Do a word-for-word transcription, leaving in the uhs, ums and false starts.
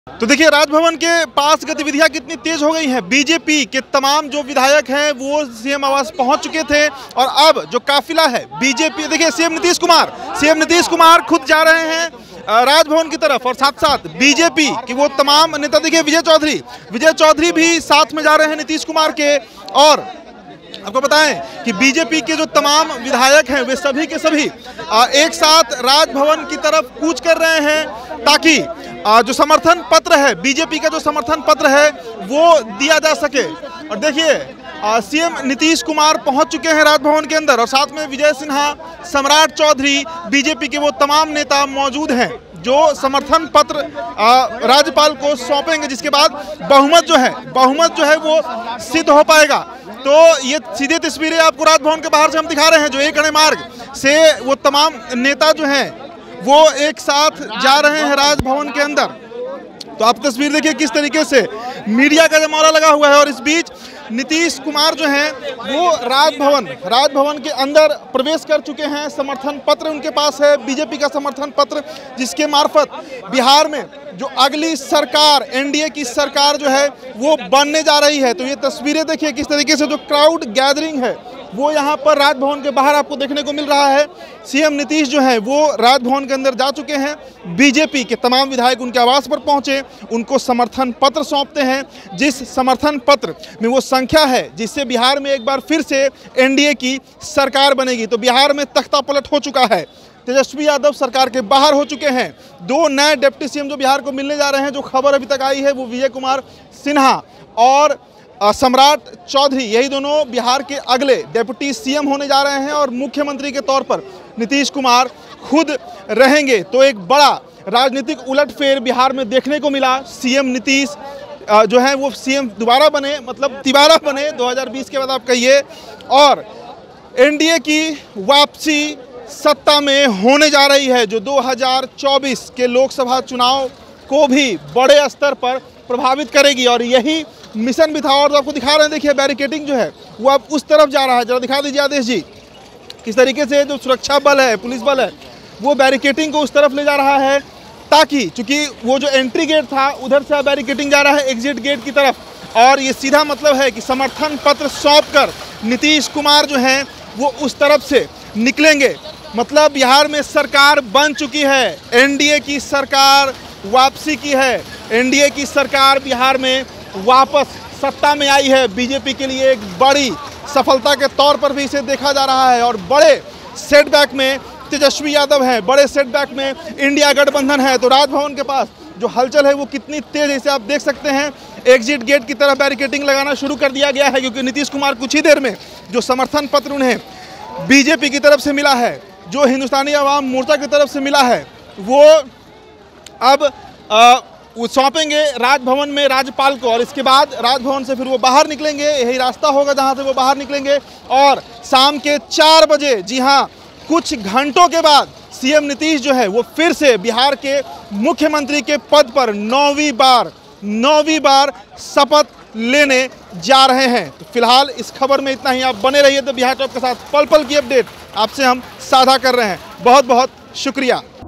तो देखिए राजभवन के पास गतिविधियां कितनी तेज हो गई हैं। बीजेपी के तमाम जो विधायक हैं वो सीएम आवास पहुंच चुके थे और अब जो काफिला है बीजेपी, देखिए सीएम नीतीश कुमार सीएम नीतीश कुमार खुद जा रहे हैं राजभवन की तरफ और साथ साथ बीजेपी के वो तमाम नेता, देखिए विजय चौधरी विजय चौधरी भी साथ में जा रहे हैं नीतीश कुमार के। और आपको बताएं कि बीजेपी के जो तमाम विधायक हैं वे सभी के सभी एक साथ राजभवन की तरफ कूच कर रहे हैं ताकि जो समर्थन पत्र है, बीजेपी का जो समर्थन पत्र है वो दिया जा सके। और देखिए सीएम नीतीश कुमार पहुंच चुके हैं राजभवन के अंदर और साथ में विजय सिन्हा, सम्राट चौधरी, बीजेपी के वो तमाम नेता मौजूद हैं जो समर्थन पत्र राज्यपाल को सौंपेंगे, जिसके बाद बहुमत जो है बहुमत जो है वो सिद्ध हो पाएगा। तो ये सीधे तस्वीरें आपको राजभवन के बाहर से हम दिखा रहे हैं, जो एक अणे मार्ग से वो तमाम नेता जो हैं वो एक साथ जा रहे हैं राजभवन के अंदर। तो आप तस्वीर देखिए किस तरीके से मीडिया का जमावड़ा लगा हुआ है और इस बीच नीतीश कुमार जो हैं वो राजभवन राजभवन के अंदर प्रवेश कर चुके हैं। समर्थन पत्र उनके पास है, बीजेपी का समर्थन पत्र, जिसके मार्फत बिहार में जो अगली सरकार एनडीए की सरकार जो है वो बनने जा रही है। तो ये तस्वीरें देखिए किस तरीके से जो क्राउड गैदरिंग है वो यहाँ पर राजभवन के बाहर आपको देखने को मिल रहा है। सीएम नीतीश जो है वो राजभवन के अंदर जा चुके हैं, बीजेपी के तमाम विधायक उनके आवास पर पहुंचे, उनको समर्थन पत्र सौंपते हैं, जिस समर्थन पत्र में वो संख्या है जिससे बिहार में एक बार फिर से एनडीए की सरकार बनेगी। तो बिहार में तख्ता पलट हो चुका है, तेजस्वी यादव सरकार के बाहर हो चुके हैं। दो नए डिप्टी सीएम जो बिहार को मिलने जा रहे हैं, जो खबर अभी तक आई है वो विजय कुमार सिन्हा और सम्राट चौधरी, यही दोनों बिहार के अगले डिप्टी सीएम होने जा रहे हैं और मुख्यमंत्री के तौर पर नीतीश कुमार खुद रहेंगे। तो एक बड़ा राजनीतिक उलटफेर बिहार में देखने को मिला। सीएम नीतीश जो है वो सीएम दोबारा बने, मतलब तिबारा बने दो हज़ार बीस के बाद आप कहिए, और एनडीए की वापसी सत्ता में होने जा रही है जो दो हज़ार चौबीस के लोकसभा चुनाव को भी बड़े स्तर पर प्रभावित करेगी। और यही मिशन भी था। और आपको दिखा रहे हैं, देखिए बैरिकेडिंग जो है वो अब उस तरफ जा रहा है। जरा दिखा दीजिए आदेश जी, किस तरीके से जो सुरक्षा बल है, पुलिस बल है, वो बैरिकेडिंग को उस तरफ ले जा रहा है ताकि, चूंकि वो जो एंट्री गेट था उधर से बैरिकेडिंग जा रहा है एग्जिट गेट की तरफ। और ये सीधा मतलब है कि समर्थन पत्र सौंप कर नीतीश कुमार जो हैं वो उस तरफ से निकलेंगे। मतलब बिहार में सरकार बन चुकी है, एनडीए की सरकार वापसी की है, एनडीए की सरकार बिहार में वापस सत्ता में आई है। बीजेपी के लिए एक बड़ी सफलता के तौर पर भी इसे देखा जा रहा है। और बड़े सेटबैक में तेजस्वी यादव हैं, बड़े सेटबैक में इंडिया गठबंधन है। तो राजभवन के पास जो हलचल है वो कितनी तेज है इसे आप देख सकते हैं। एग्जिट गेट की तरफ बैरिकेडिंग लगाना शुरू कर दिया गया है क्योंकि नीतीश कुमार कुछ ही देर में जो समर्थन पत्र उन्हें बीजेपी की तरफ से मिला है, जो हिंदुस्तानी अवाम मोर्चा की तरफ से मिला है, वो अब आ, वो सौंपेंगे राजभवन में राज्यपाल को। और इसके बाद राजभवन से फिर वो बाहर निकलेंगे, यही रास्ता होगा जहां से वो बाहर निकलेंगे। और शाम के चार बजे, जी हां, कुछ घंटों के बाद सीएम नीतीश जो है वो फिर से बिहार के मुख्यमंत्री के पद पर नौवीं बार नौवीं बार शपथ लेने जा रहे हैं। तो फिलहाल इस खबर में इतना ही। आप बने रहिए तो बिहार टॉप के साथ पल पल की अपडेट आपसे हम साझा कर रहे हैं। बहुत बहुत शुक्रिया।